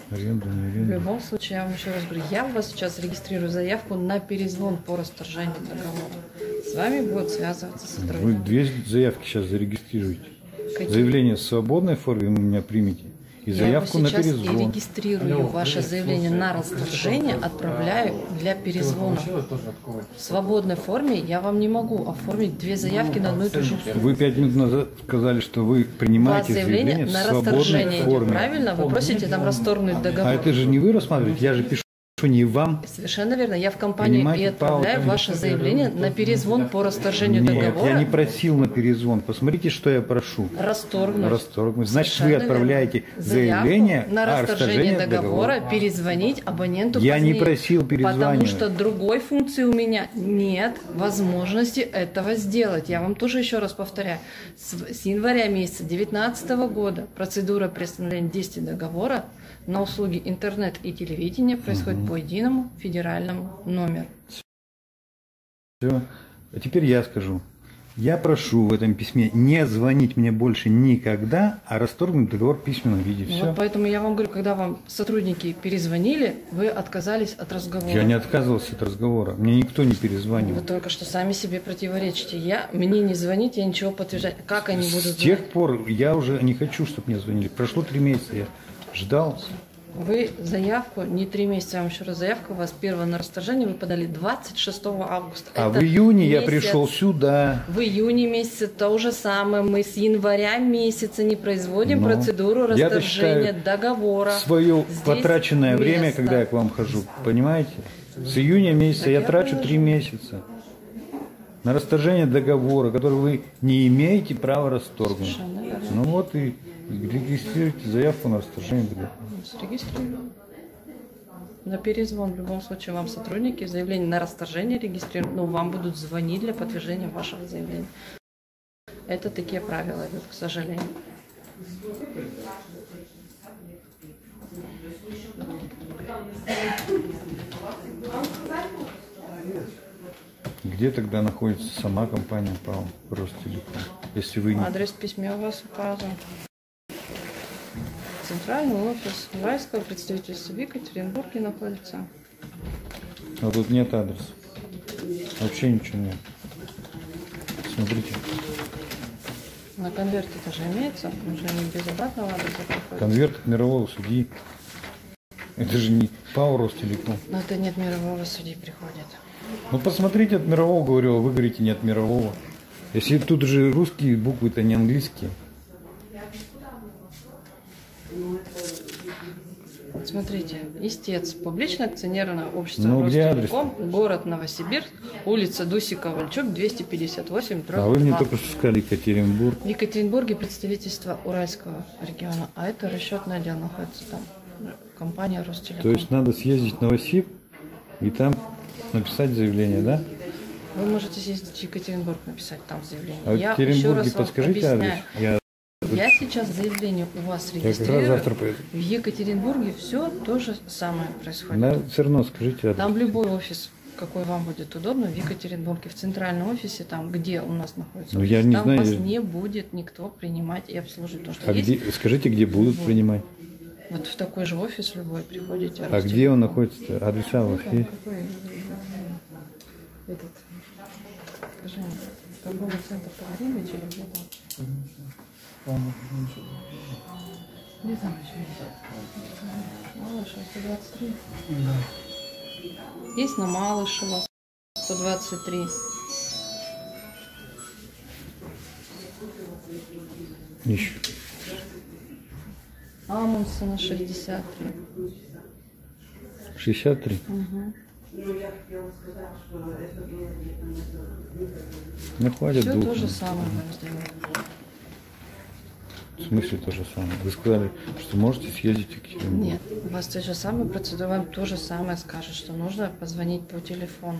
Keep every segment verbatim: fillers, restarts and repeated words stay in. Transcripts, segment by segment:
Аренда, не В аренда. любом случае, я вам еще раз говорю, я у вас сейчас регистрирую заявку на перезвон по расторжению договора. С вами будет связываться сотрудник. Вы две заявки сейчас зарегистрируете. Какие? Заявление в свободной форме вы меня примете. И Я заявку его на сейчас и перезвон. регистрирую ваше заявление на расторжение, отправляю для перезвона. В свободной форме я вам не могу оформить две заявки на одну и ту же услугу. Вы пять минут назад сказали, что вы У вас принимаете заявление заявление в на свободной расторжение идет, форме. правильно? Вы просите там расторгнуть договор. А это же не вы рассматриваете, я же пишу не вам. Совершенно верно. Я в компанию Принимайте и отправляю паузу. ваше заявление на перезвон по расторжению Нет, договора. я не просил на перезвон. Посмотрите, что я прошу. Расторгнуть. Расторгнуть. Значит, вы Совершенно отправляете верно. заявление Заявку на о расторжение расторжении договора, договора. перезвонить абоненту Я не позднее. просил перезванивать. Потому что другой функции у меня нет возможности этого сделать. Я вам тоже еще раз повторяю. С, с января месяца две тысячи девятнадцатого года процедура приостановления действия договора на услуги интернет и телевидения происходит угу. по единому федеральному номеру. Все. А теперь я скажу. Я прошу в этом письме не звонить мне больше никогда, а расторгнуть договор в письменном виде. Все. Вот поэтому я вам говорю, когда вам сотрудники перезвонили, вы отказались от разговора. Я не отказывался от разговора. Мне никто не перезвонил. Вы только что сами себе противоречите. Я, мне не звонить, я ничего подтверждать. Как они будут С знать? тех пор я уже не хочу, чтобы мне звонили. Прошло три месяца, я ждал. Вы заявку, не три месяца, я вам еще раз заявку, у вас первое на расторжение вы подали двадцать шестого августа. А Это в июне месяц. я пришел сюда. В июне месяце то же самое. Мы с января месяца не производим Но процедуру расторжения договора. Свое Здесь потраченное место. время, когда я к вам хожу, понимаете? С июня месяца Так я, я трачу положу. три месяца на расторжение договора, который вы не имеете права расторгнуть. Совершенно верно. Ну вот и регистрируйте заявку на расторжение договора. Зарегистрирую. На перезвон в любом случае вам сотрудники заявление на расторжение регистрируют, но вам будут звонить для подтверждения вашего заявления. Это такие правила идут, к сожалению. Где тогда находится сама компания ПАО Ростелеком? Если вы не... Адрес в письме у вас указан. Центральный офис Уральского представительства в Екатеринбурге находится. А тут нет адреса. Вообще ничего нет. Смотрите. На конверте тоже имеется, уже не без обратного адреса приходит. Конверт от мирового судьи. Это же не ПАО Ростелеком. Но это нет мирового судьи приходит. Ну посмотрите от мирового, говорю, а вы говорите не от мирового. Если тут же русские буквы, то не английские. Смотрите, истец, публичное акционерное общество Ну, где Ростелеком, город Новосибирск, улица Дусика-Вальчук, двести пятьдесят восемь, дробь А вы мне два. только что сказали Екатеринбург. В Екатеринбурге представительство Уральского региона, а это расчетный отдел находится там, компания Ростелеком. То есть надо съездить в Новосиб и там написать заявление, да? Вы можете съездить в Екатеринбург, написать там заявление. А в Я еще Екатеринбурге раз вам подскажите адрес. объясняю. Я, Я сейчас заявление у вас я как раз регистрирую. завтра поеду. В Екатеринбурге все то же самое происходит. Да, все равно скажите адрес. Там любой офис, какой вам будет удобно, в Екатеринбурге, в центральном офисе, там, где у нас находится Ну, офис, я не там знаю, вас я- не будет никто принимать и обслуживать. Потому что А есть где, скажите, где будут принимать? вот в такой же офис любой приходите. А где он находится? Адреса у вас Там есть? какой, этот, скажи мне, торговый центр Погремич или где там? Где там еще есть? Малышева, сто двадцать три. Есть на Малышева, сто двадцать три. Ищу. Амундсена, шестьдесят три. шестьдесят три. Угу. Ну, хватит Все двух. то же самое мы сделаем. В смысле то же самое? Вы сказали, что можете съездить в Екатеринбург. Нет, у вас то же самое, процедура вам то же самое скажет, что нужно позвонить по телефону.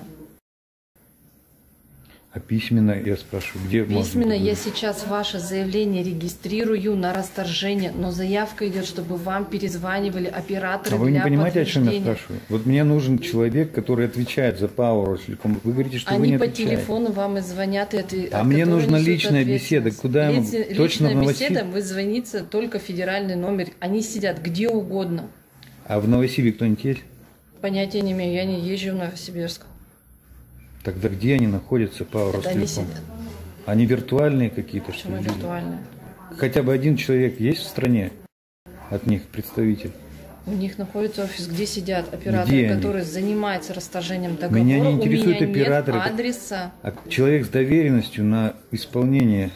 А письменно я спрашиваю, где Письменно можно? я сейчас ваше заявление регистрирую на расторжение, но заявка идет, чтобы вам перезванивали операторы А вы не для понимаете, о чем я подтверждения. спрашиваю? Вот мне нужен человек, который отвечает за ПАО Ростелеком. Вы говорите, что вы Они не по отвечаете. телефону вам и звонят. И это, А мне которые нужна несут личная беседа. ответственность. Куда я могу? Личная, Точно в личная Новосиб? беседа, вы звоните только федеральный номер. Они сидят где угодно. А в Новосибе кто-нибудь есть? Понятия не имею, я не езжу в Новосибирск. Тогда где они находятся по Это они Ростелеком? сидят. Они виртуальные какие-то, что Почему ли? виртуальные? Хотя бы один человек есть в стране от них, представитель? У них находится офис, где сидят операторы, Где они? которые занимаются расторжением договора. Меня не интересуют У меня операторы. нет адреса. А человек с доверенностью на исполнение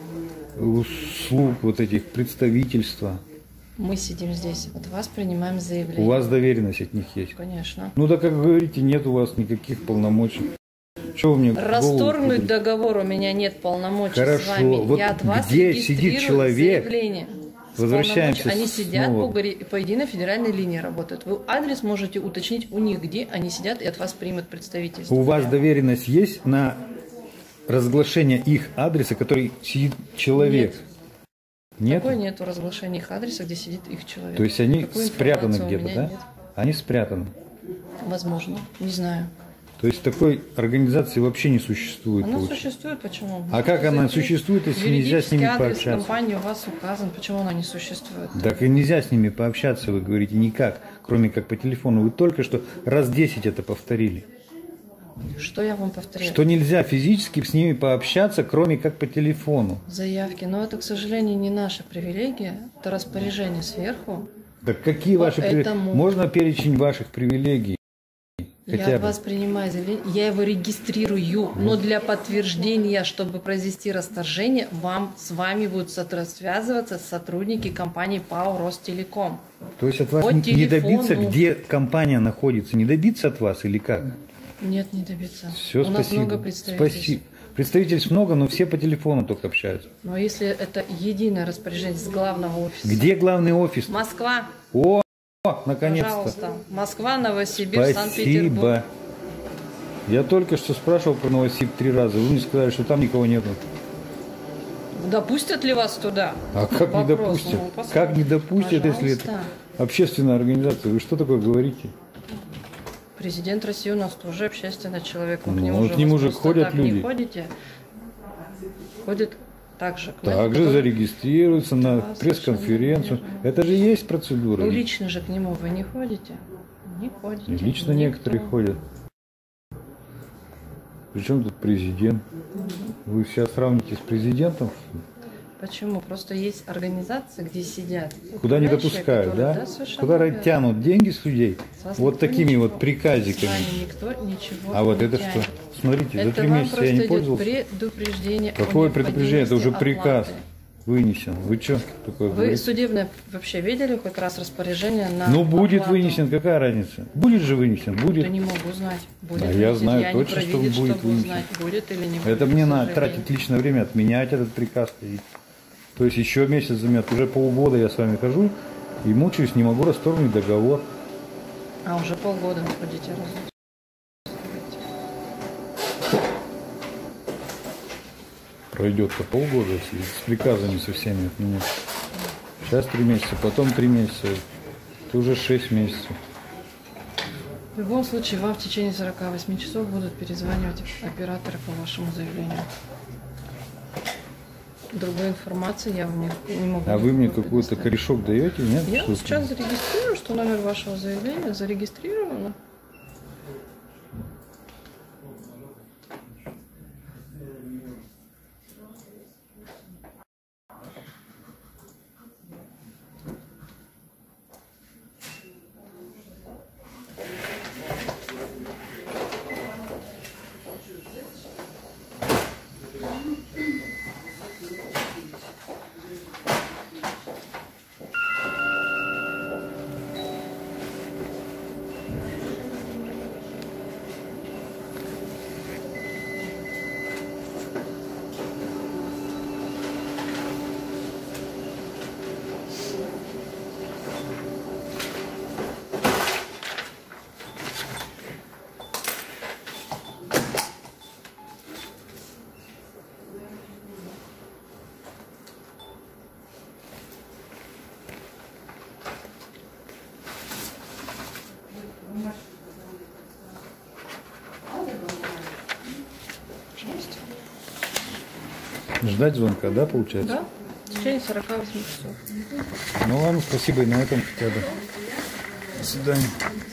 услуг вот этих представительства. Мы сидим здесь, от вас принимаем заявление. У вас доверенность от них есть? Конечно. Ну да, как говорите, нет у вас никаких полномочий. Что вы мне в голову Расторгнуть придумали? договор у меня нет полномочий Хорошо. с вами. Вот Я от вас где регистрирую сидит человек? заявление. С Возвращаемся полномочий. Они сидят снова. по, гори- по единой федеральной линии работают. Вы адрес можете уточнить у них, где они сидят, и от вас примут представительство. У вас доверенность есть на разглашение их адреса, который сидит человек? Нет. Такой нету разглашения их адреса, где сидит их человек. То есть они Такой спрятаны информации у где-то, меня да? нет. Они спрятаны. Возможно, не знаю. То есть такой организации вообще не существует. Она получается. существует, почему? А как она существует, если нельзя с ними Юридический адрес пообщаться? компании у вас указан, почему она не существует? Так и нельзя с ними пообщаться, вы говорите, никак, кроме как по телефону. Вы только что раз десять это повторили. Что я вам повторяю? Что нельзя физически с ними пообщаться, кроме как по телефону. Заявки. Но это, к сожалению, не наша привилегия. Это распоряжение сверху. Так какие ваши привилегии? Поэтому- Можно перечень ваших привилегий? Я Хотя от бы. вас принимаю заявление, я его регистрирую, но для подтверждения, чтобы произвести расторжение, вам с вами будут сотра- связываться сотрудники компании ПАО Ростелеком. То есть от вас По не телефону. добиться, где компания находится, не добиться от вас или как? Нет, не добиться. Все, У спасибо. нас много представительств. Спасибо. Представительств много, но все по телефону только общаются. Но если это единое распоряжение с главного офиса. Где главный офис? Москва, О, наконец-то. пожалуйста. Москва, Новосибирск, Санкт-Петербург. Спасибо. Я только что спрашивал про Новосиб три раза. Вы мне сказали, что там никого нету. Допустят ли вас туда? А как не Вопрос, допустят? ну, посмотрим. Как не допустят, если это Пожалуйста. общественная организация? Вы что такое говорите? Президент России у нас тоже общественный человек. Мы к Ну, нему вот же к нему вас же просто ходят так люди. Не ходите. Ходит так же. к нам, Также который- зарегистрируются на Да, пресс-конференцию. совершенно верно. Это же есть процедура. Ну, лично же к нему вы не ходите. Не ходите. И лично Никто. некоторые ходят. Причем тут президент? Вы сейчас сравните с президентом? Почему? Просто есть организации, где сидят. Куда не управляющие, допускают, которые- да? совершенно Куда верно. тянут деньги с людей? С вас Вот никто такими ничего- вот приказиками. С вами никто ничего А вот не это тянет. что? Смотрите, за Это три вам месяца просто я не идет пользовался. предупреждение о Какое предупреждение? Это уже необходимости приказ оплаты. вынесен. Вы что такое Вы говорите? судебное вообще видели хоть раз распоряжение на Ну, будет оплату? вынесен, какая разница? Будет же вынесен, Да будет. не могу знать. Будет Да, ли я будет. знаю я точно, не что провидец, будет чтобы вынесен. узнать, будет или не будет. Это мне к надо сожалению. тратить личное время, отменять этот приказ. И- То есть еще месяц займет. Уже полгода я с вами хожу и мучаюсь, не могу расторгнуть договор. А уже полгода вы ходите разом. Пройдет-то полгода, если с приказами со всеми отменять. Сейчас три месяца, потом три месяца. Это уже шесть месяцев. В любом случае, вам в течение сорока восьми часов будут перезванивать операторы по вашему заявлению. Другой информации я вам не, не могу. А вы мне никакой какой-то предоставить. корешок даете, нет? Я Что-то? сейчас зарегистрирую, что номер вашего заявления зарегистрировано. Пожалуйста. Ждать звонка, да, получается? Да? В течение сорока восьми часов. Ну ладно, спасибо и на этом хотя бы. свидания.